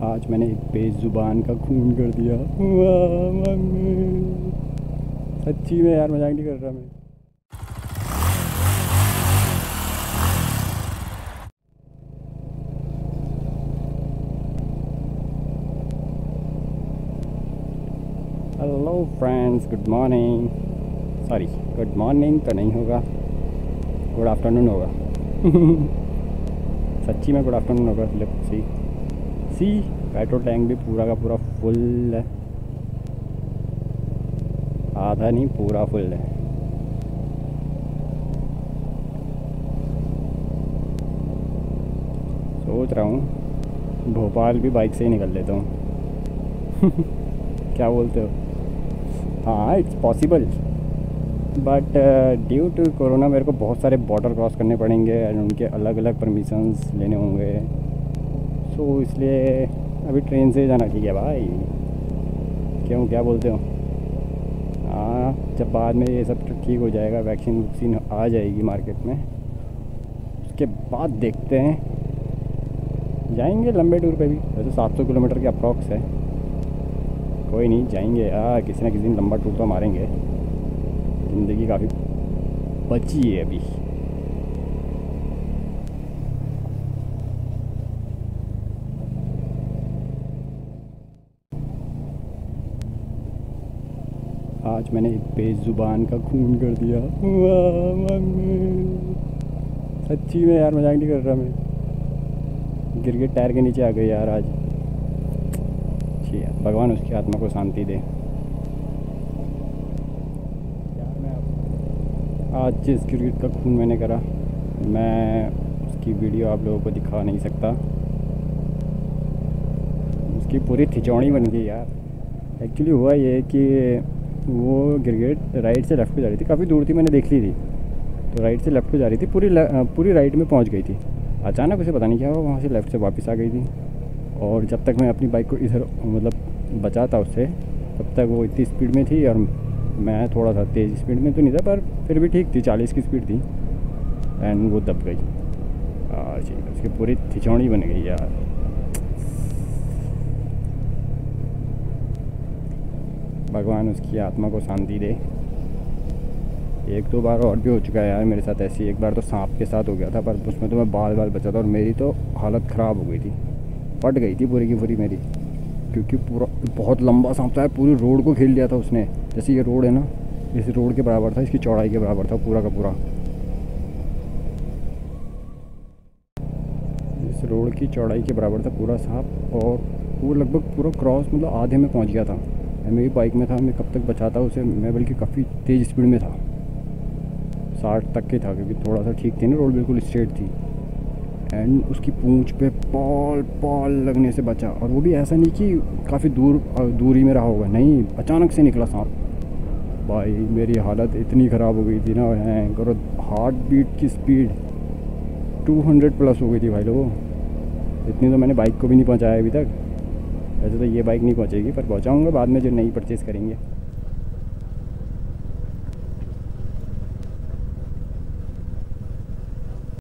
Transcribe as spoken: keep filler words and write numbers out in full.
आज मैंने एक बेजुबान का खून कर दिया। वाह मम्मी, सच्ची में यार, मजाक नहीं कर रहा मैं। Hello friends, good morning. Sorry, good morning तो नहीं होगा, गुड आफ्टरनून होगा। सच्ची में गुड आफ्टरनून होगा। Look see see petrol tank भी पूरा का पूरा फुल है, आधा नहीं पूरा फुल है। सोच रहा हूँ भोपाल भी बाइक से ही निकल लेता हूँ। क्या बोलते हो? हाँ, it's possible, but due to corona मेरे को बहुत सारे बॉर्डर क्रॉस करने पड़ेंगे एंड उनके अलग अलग परमिशंस लेने होंगे। सो so, इसलिए अभी ट्रेन से जाना ठीक है भाई। क्यों, क्या बोलते हो? हाँ, जब बाद में ये सब ठीक हो जाएगा, वैक्सीन वैक्सीन आ जाएगी मार्केट में, उसके बाद देखते हैं, जाएंगे लंबे टूर पे भी। वैसे सात सौ किलोमीटर की अप्रॉक्स है, कोई नहीं, जाएंगे यार, किसी ना किसी दिन लंबा टूर तो मारेंगे। ज़िंदगी काफ़ी बची है अभी। आज मैंने एक बेजुबान का खून कर दिया। वाह मम्मी, सच्ची में यार, मजाक नहीं कर रहा मैं। गिर के टायर के नीचे आ गई यार आज। ठीक है, भगवान उसकी आत्मा को शांति दे। यार मैं आज जिस गिरगिट का खून मैंने करा, मैं उसकी वीडियो आप लोगों को दिखा नहीं सकता। उसकी पूरी थिचौड़ी बन गई यार। एक्चुअली हुआ ये कि वो गिरगिट राइट से लेफ़्ट को जा रही थी, काफ़ी दूर थी, मैंने देख ली थी। तो राइट से लेफ़्ट को जा रही थी, पूरी पूरी राइट में पहुंच गई थी। अचानक उसे पता नहीं क्या हुआ, वहाँ से लेफ़्ट से वापस आ गई थी। और जब तक मैं अपनी बाइक को इधर मतलब बचाता उससे, तब तक वो इतनी स्पीड में थी और मैं थोड़ा सा तेज़ स्पीड में तो नहीं था, पर फिर भी ठीक थी, चालीस की स्पीड थी। एंड वो दब गई। जी, उसकी पूरी थिचौड़ी बन गई यार। भगवान उसकी आत्मा को शांति दे। एक दो बार और भी हो चुका है यार मेरे साथ ऐसी। एक बार तो सांप के साथ हो गया था, पर उसमें तो मैं बाल बाल बचा था और मेरी तो हालत ख़राब हो गई थी, फट गई थी पूरी की पूरी मेरी, क्योंकि पूरा बहुत लंबा सांप था, पूरी रोड को घेर लिया था उसने। जैसे ये रोड है ना, इस रोड के बराबर था, इसकी चौड़ाई के बराबर था पूरा का पूरा। इस रोड की चौड़ाई के बराबर था पूरा सांप, और वो लगभग पूरा क्रॉस मतलब आधे में पहुंच गया था। मैं मेरी बाइक में था, मैं कब तक बचाता उसे, मैं बल्कि काफ़ी तेज़ स्पीड में था, साठ तक के था, क्योंकि थोड़ा सा ठीक थी ना, रोड बिल्कुल स्ट्रेट थी। एंड उसकी पूंछ पे पॉल पॉल लगने से बचा, और वो भी ऐसा नहीं कि काफ़ी दूर दूरी में रहा होगा, नहीं, अचानक से निकला सांप। भाई मेरी हालत इतनी ख़राब हो गई थी ना, है करो, हार्ट बीट की स्पीड टू हंड्रेड प्लस हो गई थी भाई लोगों। इतनी तो मैंने बाइक को भी नहीं पहुंचाया अभी तक। वैसे तो ये बाइक नहीं पहुंचेगी, पर पहुंचाऊंगा बाद में, जो नई परचेज़ करेंगे।